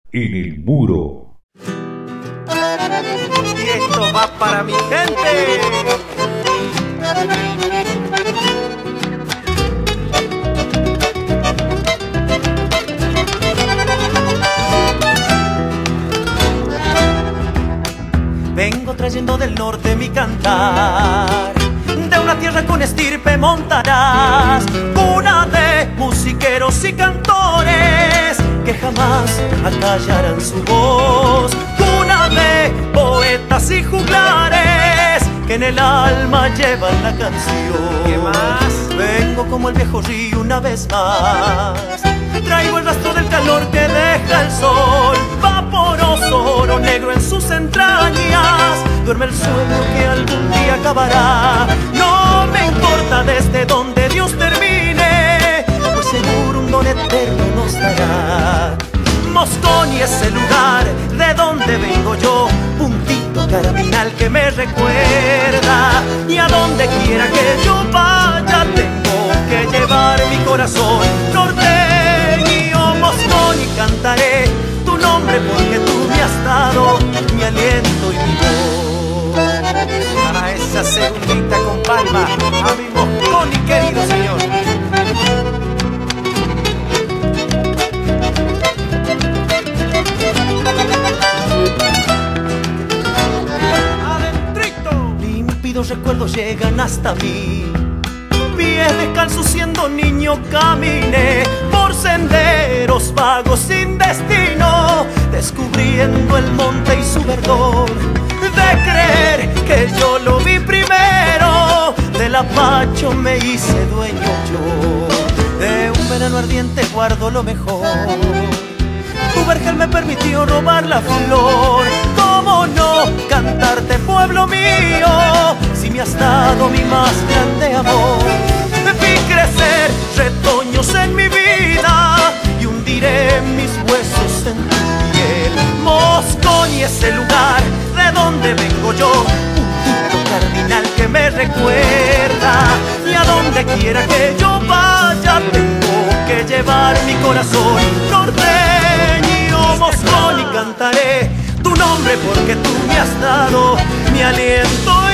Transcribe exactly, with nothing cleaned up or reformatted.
en el muro. Y esto va para mi gente. Vengo trayendo del norte mi cantar, de una tierra con estirpe montarás, cuna de musiqueros y cantores que jamás acallarán su voz, cuna de poetas y juglares que en el alma llevan la canción. ¿Qué más? Vengo como el viejo río una vez más, traigo el rastro del calor que deja el sol, vaporoso oro negro en sus entrañas, duerme el sueño que algún día acabará. No me importa desde donde Dios termine, pues seguro un don eterno nos dará. Mosconi es el lugar de donde vengo yo, puntito cardinal que me recuerda, y a donde quiera que yo vaya tengo que llevar mi corazón. Norteño, Mosconi, cantaré tu nombre porque tú me has dado mi aliento y mi voz. Para esa segundita con palma, a mi Mosconi querido señor. Adentrito. Límpidos recuerdos llegan hasta mí, pies descalzos siendo niño caminé por senderos vagos sin destino, descubriendo el monte y su verdor, de creer que yo lo vi primero, del apacho me hice dueño yo, de un verano ardiente guardo lo mejor. Tu vergel me permitió robar la flor, ¿cómo no cantarte pueblo mío? Si me has dado mi más grande amor. Vi crecer retoños en mi vida y hundiré mis huesos en tu piel. Mosconi es el lugar de donde vengo yo, un punto cardinal que me recuerda, y a donde quiera que yo vaya tengo que llevar mi corazón. Norteño, Mosconi, cantaré tu nombre porque tú me has dado mi aliento